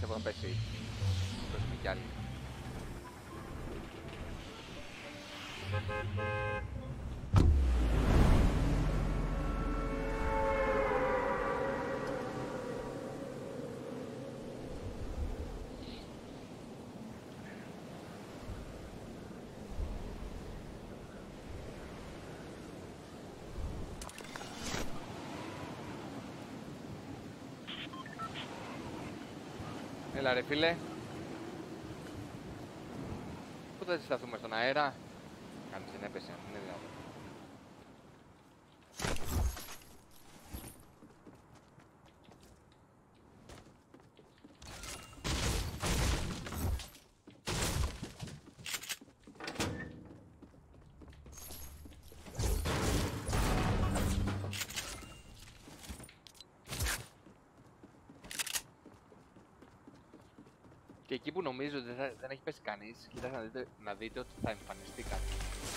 πιστεύω θα πέσει. Πέσουμε κι άλλοι. Έλα ρε φίλε. Πού θα σταθούμε στον αέρα? Κανείς δεν έπεσε, είναι δυνατόν. Και εκεί που νομίζω ότι δεν έχει πέσει κανείς, κοιτάξτε να δείτε ότι θα εμφανιστεί κάτι.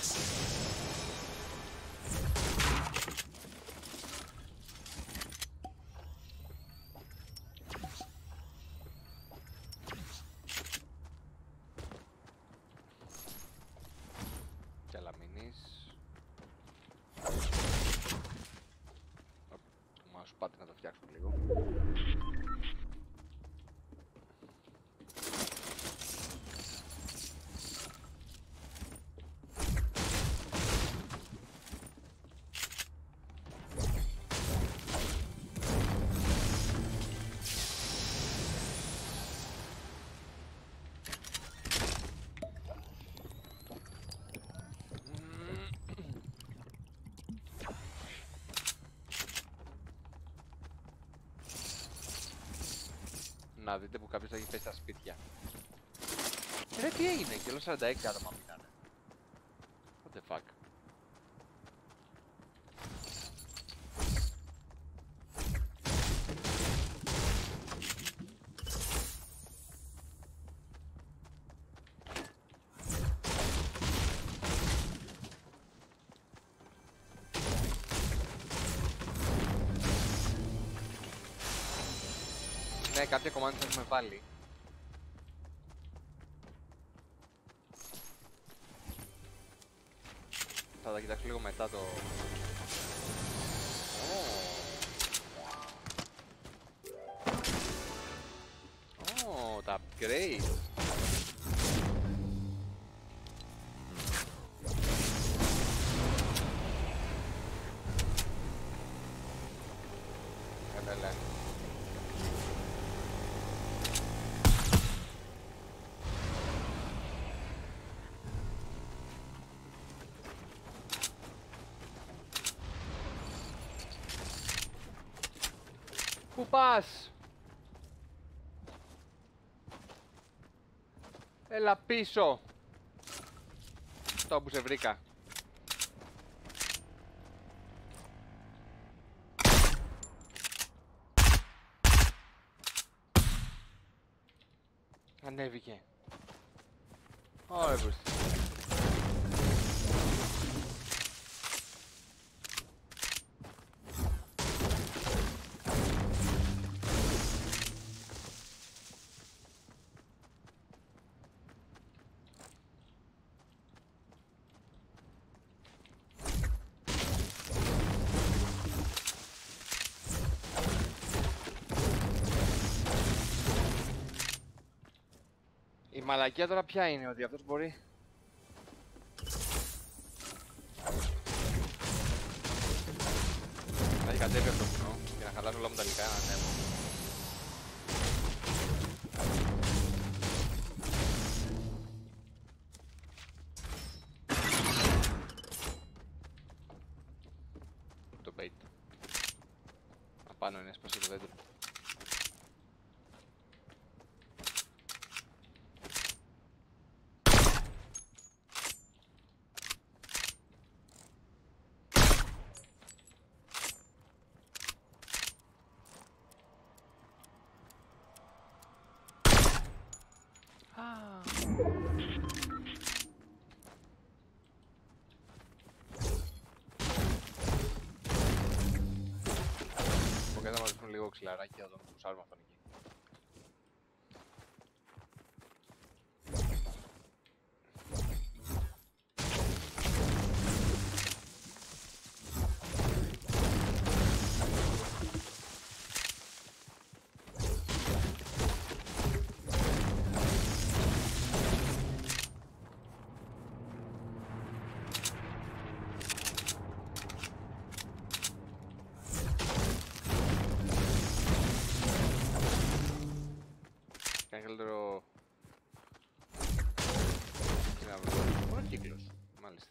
Και άλλα μήνυς. Το mouse πάτε να το φτιάξουμε λίγο. Να δείτε που κάποιος θα έχει πέσει στα σπίτια. Ρε τι έγινε, και όλο 46 άτομα μείνανε. What the fuck. Ναι, κάποια κομμάτια θα έχουμε βάλει. Θα τα κοιτάξω λίγο μετά το... Τα upgrade. Έλα. Πού πας? Έλα πίσω. Το που σε βρήκα. Ανέβηκε. Ωραία πως. Η μαλακία τώρα ποια είναι, ότι αυτός μπορεί... Θα έχει κατέβει από το βουνό και να χαλάσω όλα μου τα υλικά να ανέβω. Το bait. Απάνω είναι, έσπασε το δέντρο. Λίγο ξυλαράκι θα τον πουσάρουμε αυτόν εκεί. Κάνει καλύτερο... Μόνο κύκλος, μάλιστα.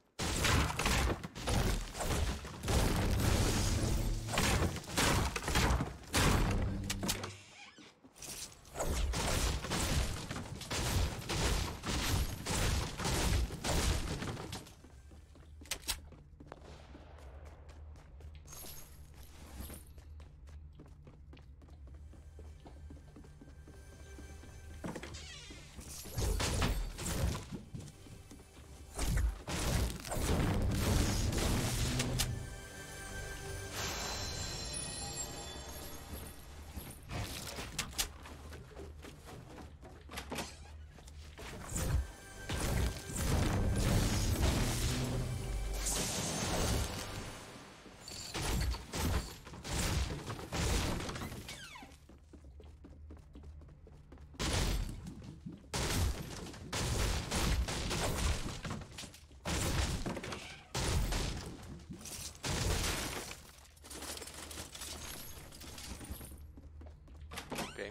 Okay.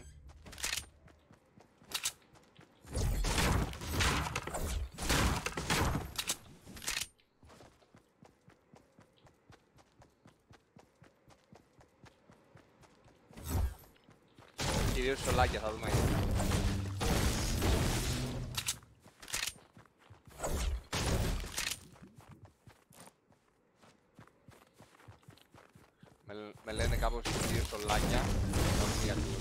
Κυρίως σολάκια θα δούμε. Με λένε κάπως κυρίως σολάκια. Όχι για τους.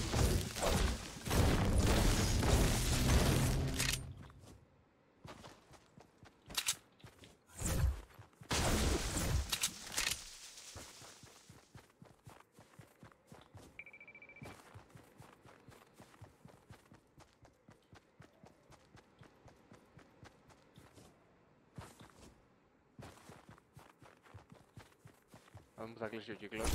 Θα δούμε που θα κλείσει ο κύκλος.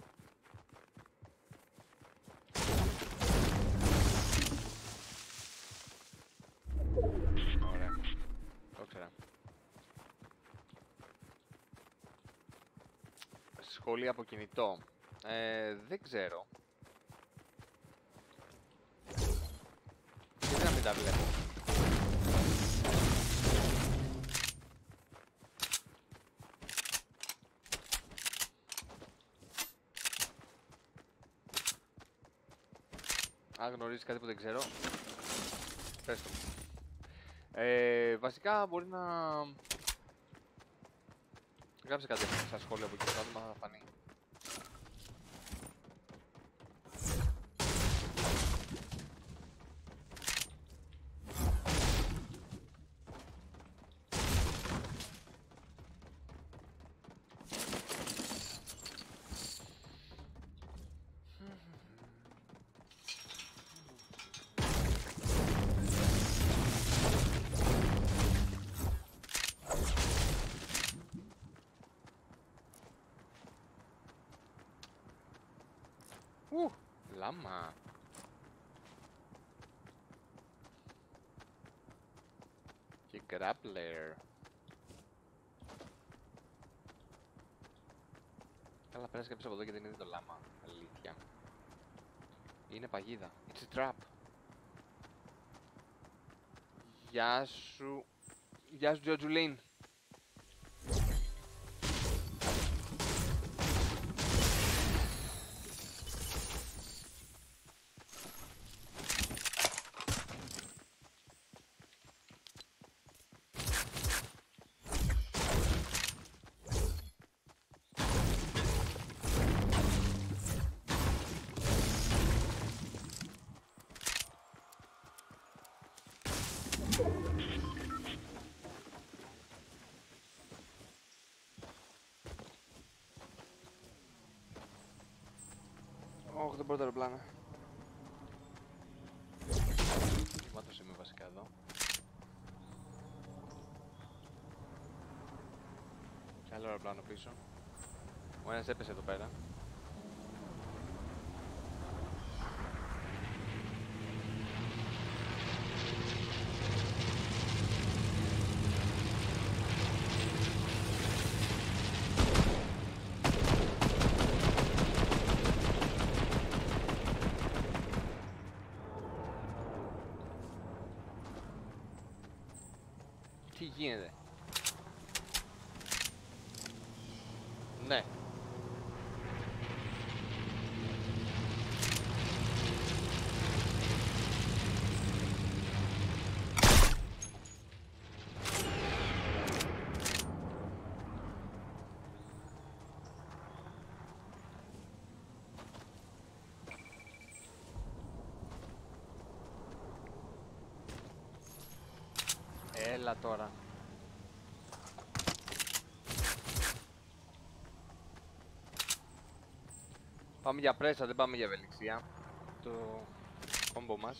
Ωραία. Το ξέρα. Σχόλια από κινητό. Δεν ξέρω. Γιατί να μην τα βλέπω. Αν γνωρίζεις κάτι που δεν ξέρω, πες το. Βασικά μπορεί να γράψε κάτι στα σχόλια από εκεί, θα δούμε αν θα φανεί. Λάμα. Και grappler. Καλά, πέρασε κάποιος από εδώ και δεν είδε το λάμα. Αλήθεια. Είναι παγίδα. It's a trap. Γεια σου. Γεια σου, Τζοτζουλίν. Όχι, δεν μπορώ το αεροπλάνο. Μάτωσε με βασικά εδώ. Και άλλο αεροπλάνο πίσω. Ο ένας έπεσε εδώ πέρα. Τι γίνεται? Ναι. Έλα τώρα. Πάμε για πρέσα, δεν πάμε για ευελιξία. Το κόμπο μας.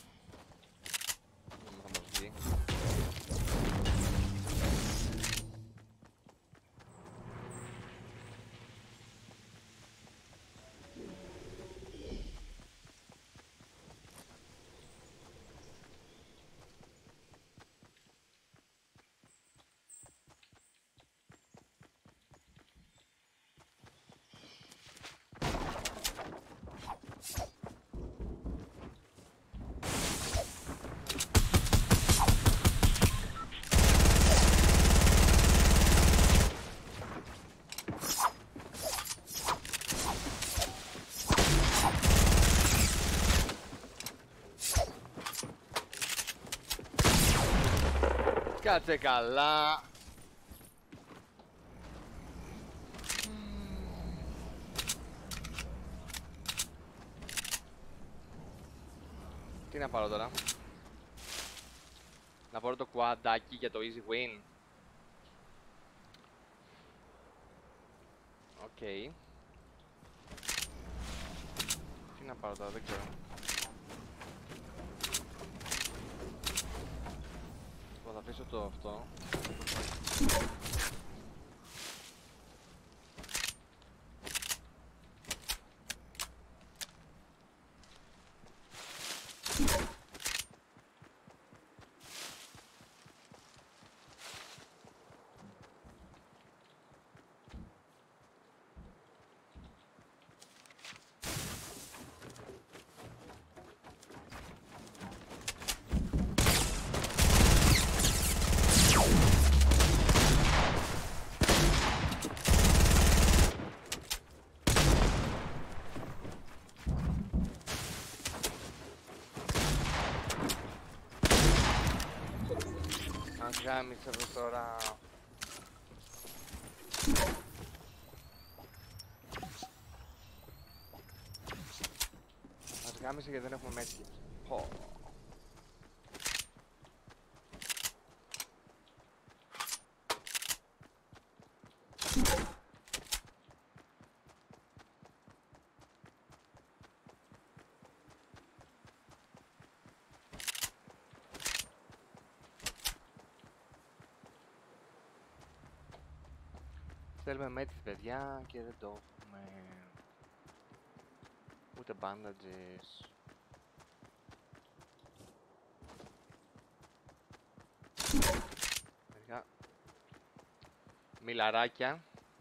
Δεν θα μας βγει. Κάτσε καλά. Τι να πάρω τώρα? Να πάρω το κουαντάκι για το easy win. Οκ. Τι να πάρω τώρα, δεν ξέρω. Θα αφήσω το αυτό. Γάμισε εδώ τώρα. Μας γάμισε γιατί δεν έχουμε μέση. Θέλουμε μέτρης, παιδιά, και δεν το έχουμε. Ούτε bandages. Παιδιά, μιλαράκια.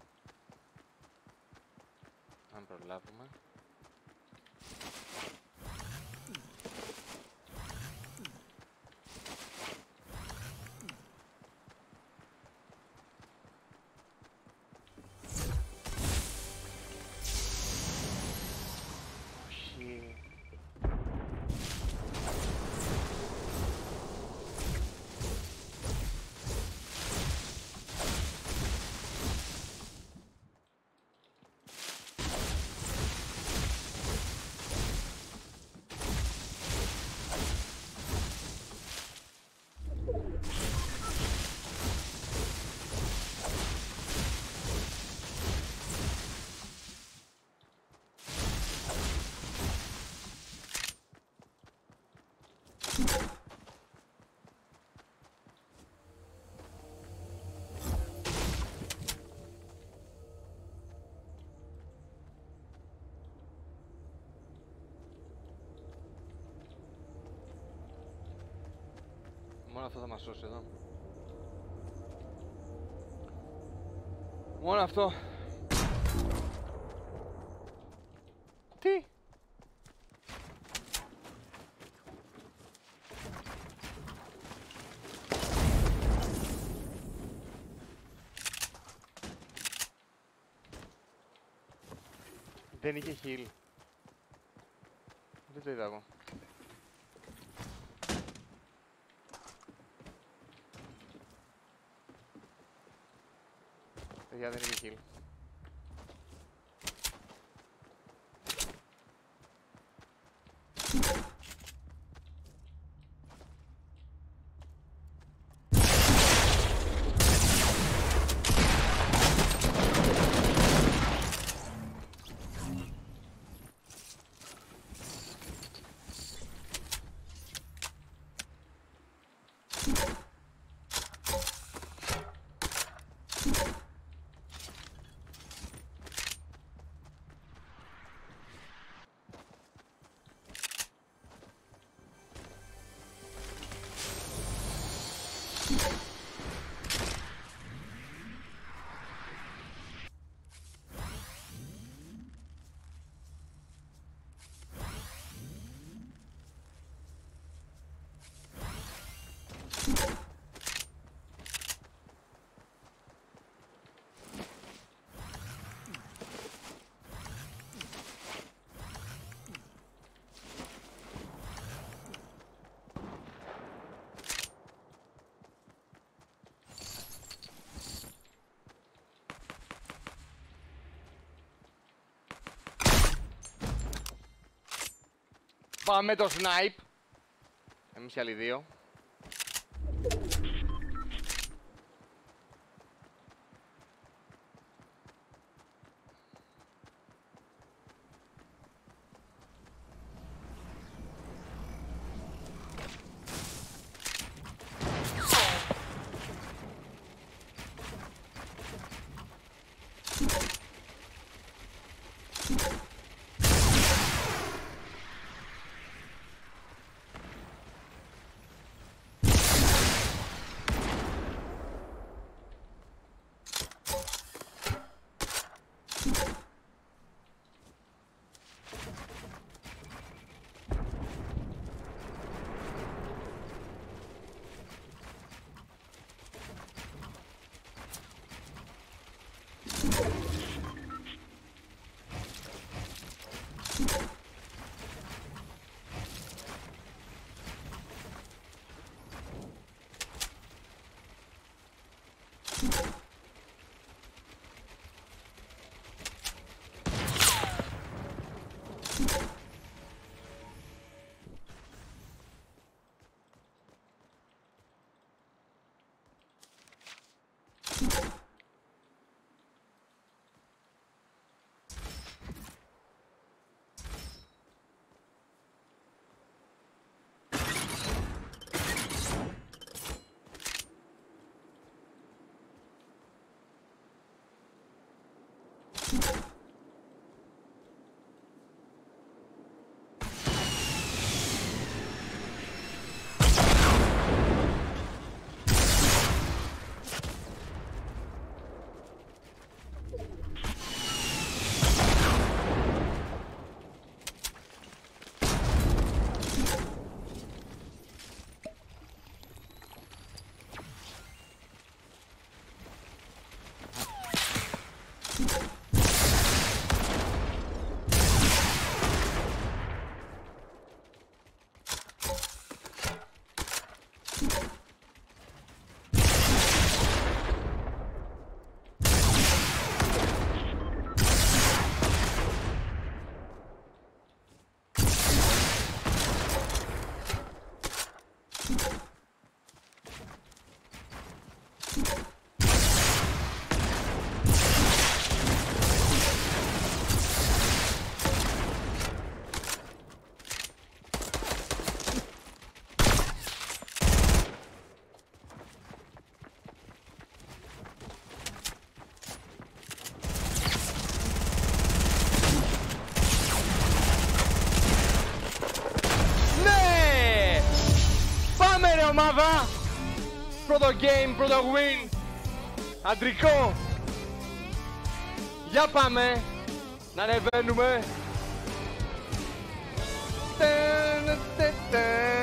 Αν προλάβουμε. Μόνο αυτό θα μας σώσει εδώ. Μόνο αυτό. Τι? Δεν είχε heal. Δεν το είδα εγώ. Παιδιά, δεν είχε heal. Πάμε το snipe. Εμείς οι άλλοι δύο. Ομάδα! Πρώτο game, πρώτο win! Αντρικό! Για πάμε! Να ανεβαίνουμε!